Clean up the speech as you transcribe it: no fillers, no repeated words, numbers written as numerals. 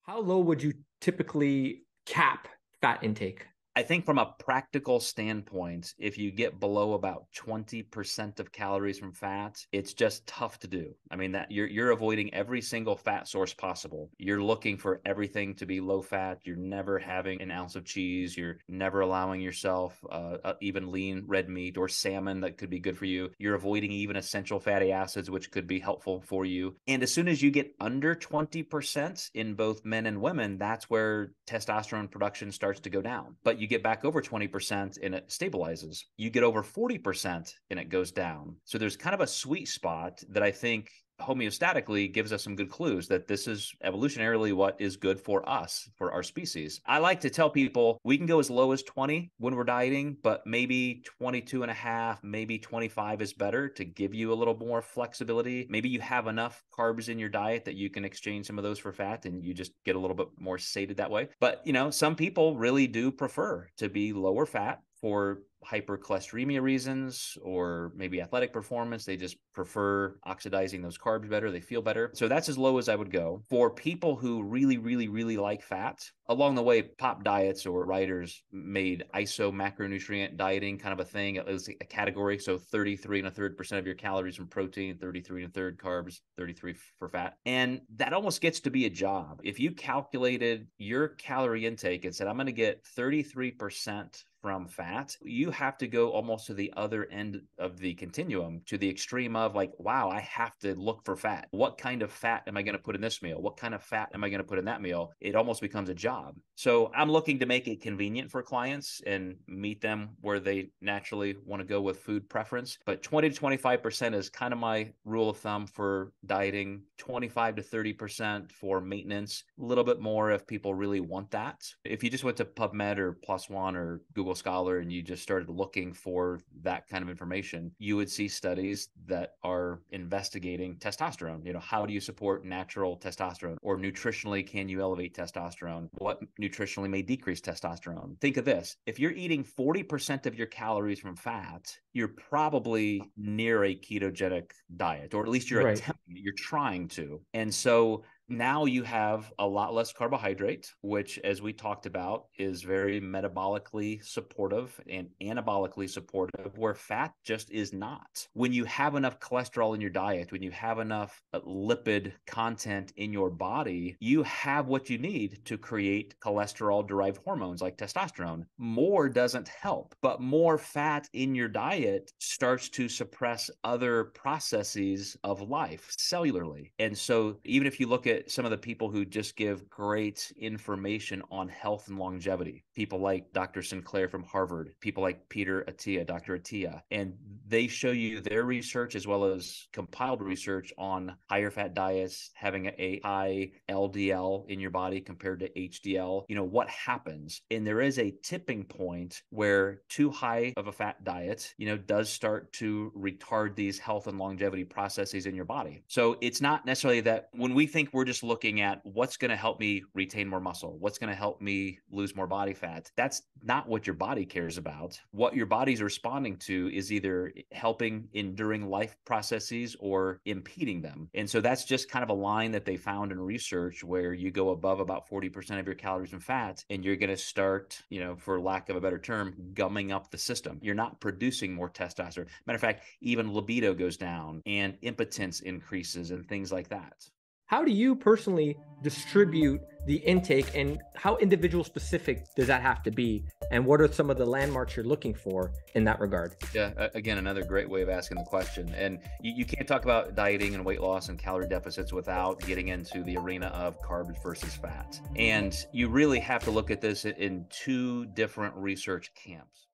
How low would you typically cap fat intake? I think from a practical standpoint, if you get below about 20% of calories from fat, it's just tough to do. I mean, that you're avoiding every single fat source possible. You're looking for everything to be low fat. You're never having an ounce of cheese. You're never allowing yourself even lean red meat or salmon that could be good for you. You're avoiding even essential fatty acids, which could be helpful for you. And as soon as you get under 20% in both men and women, that's where testosterone production starts to go down. But you get back over 20% and it stabilizes. You get over 40% and it goes down. So there's kind of a sweet spot that I think homeostatically gives us some good clues that this is evolutionarily what is good for us, for our species. I like to tell people we can go as low as 20 when we're dieting, but maybe 22 and a half, maybe 25 is better to give you a little more flexibility. Maybe you have enough carbs in your diet that you can exchange some of those for fat and you just get a little bit more sated that way. But, some people really do prefer to be lower fat for hypercholesteremia reasons or maybe athletic performance. They just prefer oxidizing those carbs better. They feel better. So that's as low as I would go. For people who really, really, really like fat, along the way, Pop Diets or writers made iso macronutrient dieting kind of a thing. It was a category. So 33.33% of your calories from protein, 33.33 carbs, 33 for fat. And that almost gets to be a job. If you calculated your calorie intake and said, I'm going to get 33% from fat, you have to go almost to the other end of the continuum, to the extreme of like, wow, I have to look for fat. What kind of fat am I going to put in this meal? What kind of fat am I going to put in that meal? It almost becomes a job. So I'm looking to make it convenient for clients and meet them where they naturally want to go with food preference. But 20 to 25% is kind of my rule of thumb for dieting, 25 to 30% for maintenance, a little bit more if people really want that. If you just went to PubMed or Plus One or Google Scholar and you just started looking for that kind of information, you would see studies that are investigating testosterone. How do you support natural testosterone? Or nutritionally, can you elevate testosterone? What nutritionally may decrease testosterone? Think of this. If you're eating 40% of your calories from fat, you're probably near a ketogenic diet, or at least you're attempting, you're trying to. And so now you have a lot less carbohydrate, which, as we talked about, is very metabolically supportive and anabolically supportive, where fat just is not. When you have enough cholesterol in your diet, when you have enough lipid content in your body, you have what you need to create cholesterol-derived hormones like testosterone. More doesn't help, but more fat in your diet starts to suppress other processes of life cellularly. And so even if you look at some of the people who just give great information on health and longevity, people like Dr. Sinclair from Harvard, people like Peter Attia, Dr. Attia, and they show you their research as well as compiled research on higher fat diets, having a high LDL in your body compared to HDL, what happens. And there is a tipping point where too high of a fat diet, does start to retard these health and longevity processes in your body. So it's not necessarily that when we think we're just looking at what's going to help me retain more muscle, what's going to help me lose more body fat. That's not what your body cares about. What your body's responding to is either helping enduring life processes or impeding them. And so that's just kind of a line that they found in research where you go above about 40% of your calories and fat, and you're going to start, for lack of a better term, gumming up the system. You're not producing more testosterone. Matter of fact, even libido goes down and impotence increases and things like that. How do you personally distribute the intake, and how individual specific does that have to be? And what are some of the landmarks you're looking for in that regard? Yeah, again, another great way of asking the question. And you can't talk about dieting and weight loss and calorie deficits without getting into the arena of carbs versus fat. And you really have to look at this in two different research camps.